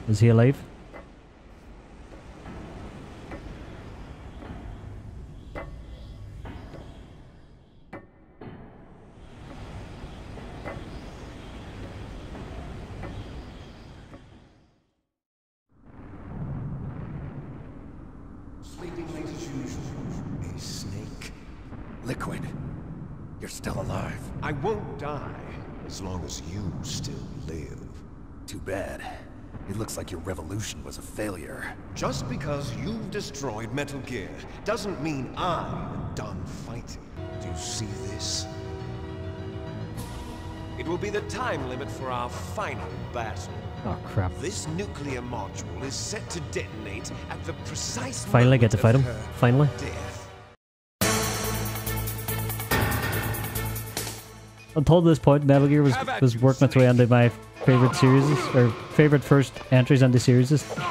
Is he alive? Sleeping late as usual. A snake. Liquid. You're still alive. I won't die as long as you still live. Too bad. It looks like your revolution was a failure. Just because you've destroyed Metal Gear doesn't mean I'm done fighting. Do you see this? It will be the time limit for our final battle. Oh crap. This nuclear module is set to detonate at the precise Finally get to fight him. moment of her Finally. death. Until this point, Metal Gear was working its way into my favorite series, or favorite first entries into series.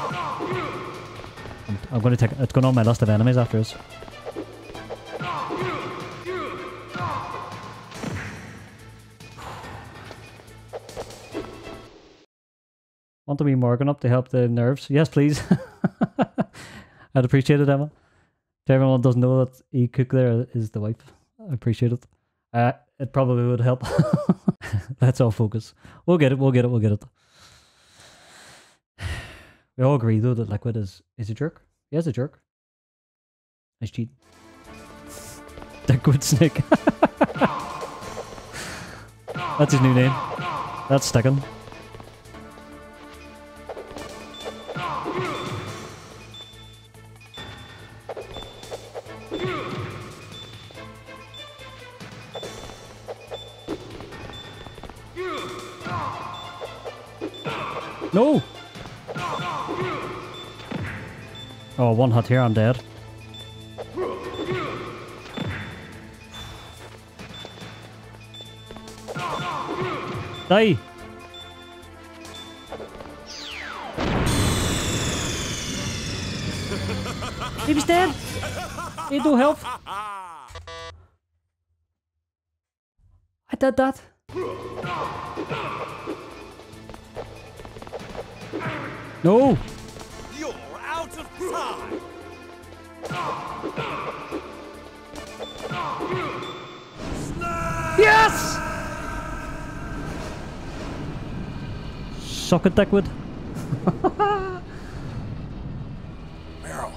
I'm going to take it's going on my list of enemies after this. Want to be Morgan up to help the nerves? Yes, please. I'd appreciate it, Emma. To everyone who doesn't know that E-Cook there is the wife. I appreciate it. It probably would help. Let's all focus. We'll get it. We'll get it. We'll get it. We all agree though that Liquid is a jerk. He is a jerk. Nice cheat. Liquid Snake. That's his new name. That's sticking. No! Oh, one hit here, I'm dead. Die! He was dead! He had no health! I did that! No! You're out of time! Yes! Suck it, Liquid. Meryl.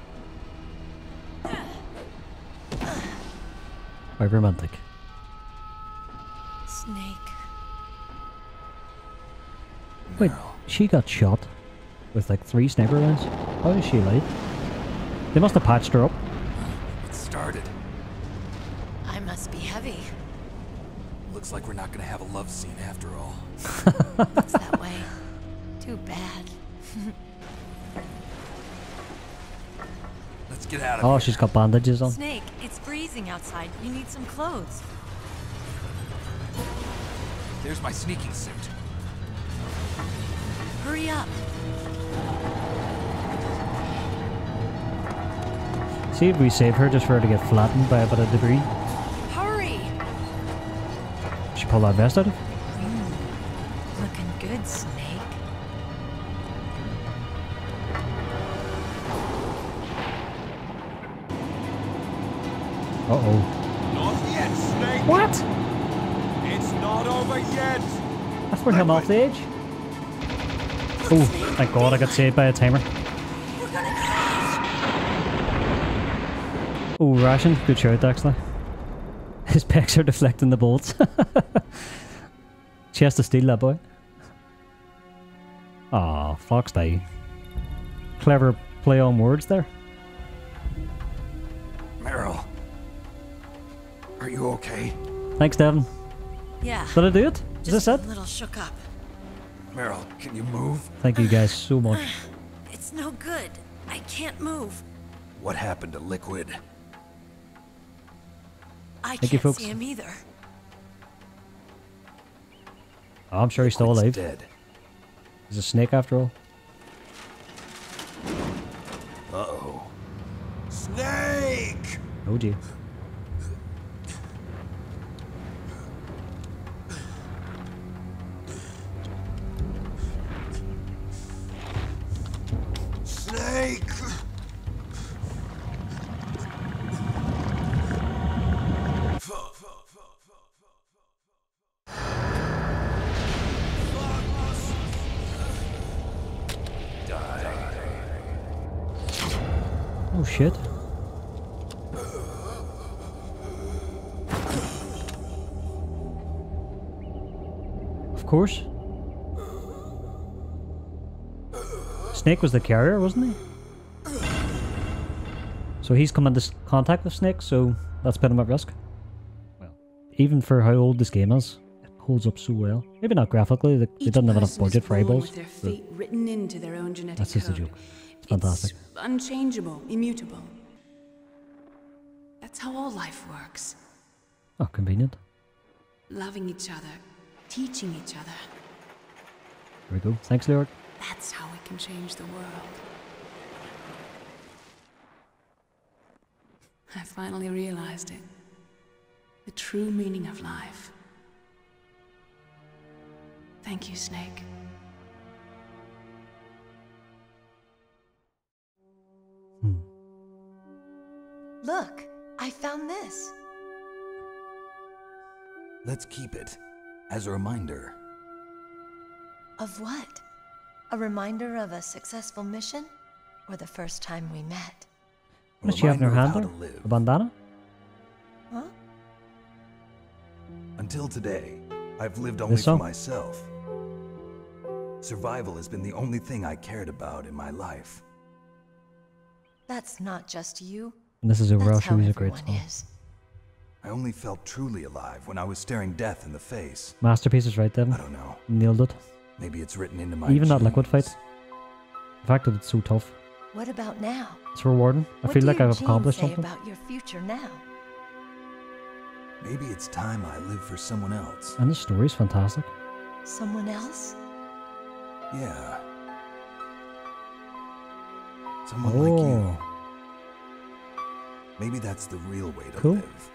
Quite romantic. Snake. Wait, she got shot with like 3 sniper rounds? How is she alive? They must have patched her up. It started. I must be heavy. Looks like we're not gonna have a love scene after all. It's that way. Too bad. Let's get out of Oh, here. she's got bandages on. Snake, it's freezing outside. You need some clothes. There's my sneaking suit. Hurry up. See if we save her just for her to get flattened by a bit of debris. Hurry! She pull that vest out of? Looking good, Snake. Uh-oh. Not yet, Snake! What? It's not over yet! That's put him off the edge. Oh, thank God I got saved by a timer. Oh, ration. Good shout, actually. His pecs are deflecting the bolts. She has to steal that boy. Aw, Fox die. Clever play on words there. Meryl. Are you okay? Thanks, Devin. Yeah. Did I do it? Is Just this it? a little shook up. Meryl, can you move? Thank you guys so much. It's no good. I can't move. What happened to Liquid? I Thank you, can't folks. see him either. Oh, I'm sure he's still Liquid's alive. dead. He's a snake after all. Uh-oh. Snake! Oh gee. Oh shit. Of course. Snake was the carrier, wasn't he? So he's come into contact with Snake, so that's put him at risk. Well, even for how old this game is, it holds up so well. Maybe not graphically, they didn't have enough budget for eyeballs. With their fate written into their own genetic That's just a code. joke. It's fantastic. It's unchangeable, immutable. That's how all life works. Oh, convenient. Loving each other, teaching each other. There we go. Thanks, Leoric. That's how we can change the world. I finally realized it. The true meaning of life. Thank you, Snake. Look, I found this. Let's keep it as a reminder. Of what? A reminder of a successful mission? Or the first time we met? A What does she have in her reminder hand of how there? to live. A bandana? Huh? Until today, I've lived only so? for myself. Survival has been the only thing I cared about in my life. That's not just you. And this is overall, That's she how was a great everyone song. is. I only felt truly alive when I was staring death in the face. Masterpieces, right, Devin? I don't know. Nailed it. Maybe it's written into my Even that genes. liquid fight. The fact that it's so tough. What about now? It's rewarding. I What feel do like your I've genes accomplished say something. about your future now? Maybe it's time I live for someone else. And the story's fantastic. Someone else? Yeah. Someone like you. Oh, Maybe that's the real way to Cool. live.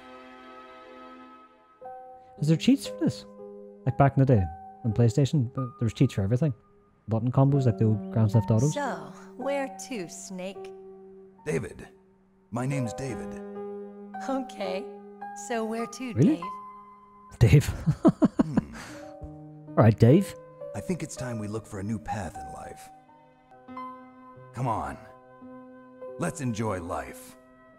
is there cheats for this? Like back in the day on PlayStation, but there's cheats for everything. Button combos like the old Grand Theft Autos. So, where to, Snake? David. My name's David. Okay. So where to, Really? Dave? Dave. Alright, Dave. I think it's time we look for a new path in life. Come on. Let's enjoy life.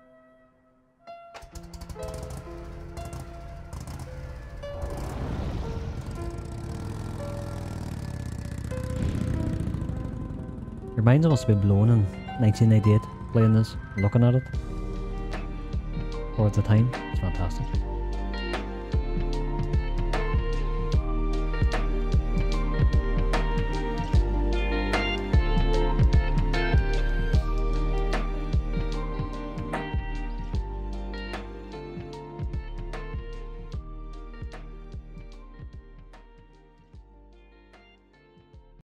Your minds must have been blown in 1998 playing this, looking at it. Or at the time. It's fantastic.